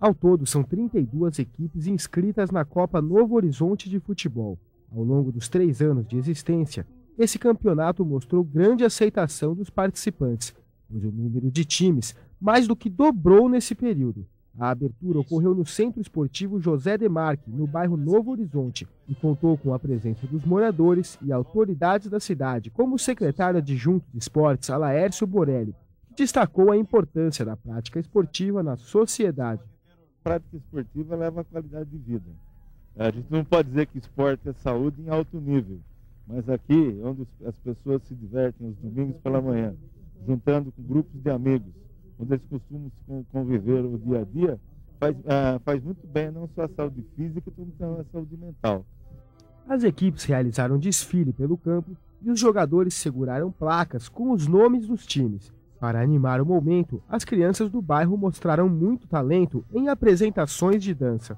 Ao todo, são 32 equipes inscritas na Copa Novo Horizonte de Futebol. Ao longo dos 3 anos de existência, esse campeonato mostrou grande aceitação dos participantes, pois o número de times mais do que dobrou nesse período. A abertura ocorreu no Centro Esportivo José Demarque, no bairro Novo Horizonte, e contou com a presença dos moradores e autoridades da cidade, como o secretário adjunto de esportes, Alaércio Borelli, que destacou a importância da prática esportiva na sociedade. A prática esportiva leva a qualidade de vida. A gente não pode dizer que esporte é saúde em alto nível, mas aqui, onde as pessoas se divertem os domingos pela manhã, juntando com grupos de amigos, onde eles costumam conviver o dia a dia, faz muito bem não só a saúde física, como também a saúde mental. As equipes realizaram desfile pelo campo e os jogadores seguraram placas com os nomes dos times. Para animar o momento, as crianças do bairro mostraram muito talento em apresentações de dança.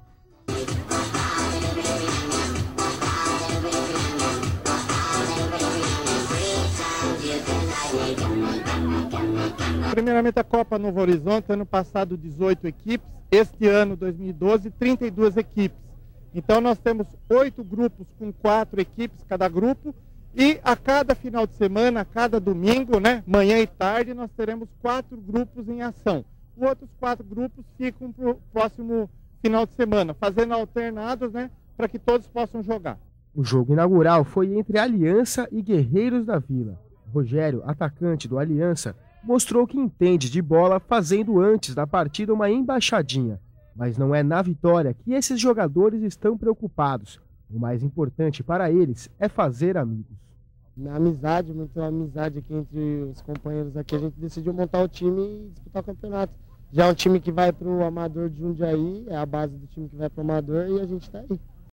Primeiramente a Copa Novo Horizonte, ano passado 18 equipes, este ano 2012 32 equipes. Então nós temos 8 grupos com 4 equipes cada grupo e a cada final de semana, a cada domingo, manhã e tarde, nós teremos 4 grupos em ação. Os outros 4 grupos ficam para o próximo final de semana, fazendo alternados para que todos possam jogar. O jogo inaugural foi entre Aliança e Guerreiros da Vila. Rogério, atacante do Aliança, mostrou que entende de bola fazendo antes da partida uma embaixadinha. Mas não é na vitória que esses jogadores estão preocupados. O mais importante para eles é fazer amigos. Amizade, muita amizade aqui entre os companheiros aqui. A gente decidiu montar o time e disputar o campeonato. Já é um time que vai para o Amador de Jundiaí, é a base do time que vai para o Amador e a gente está aí.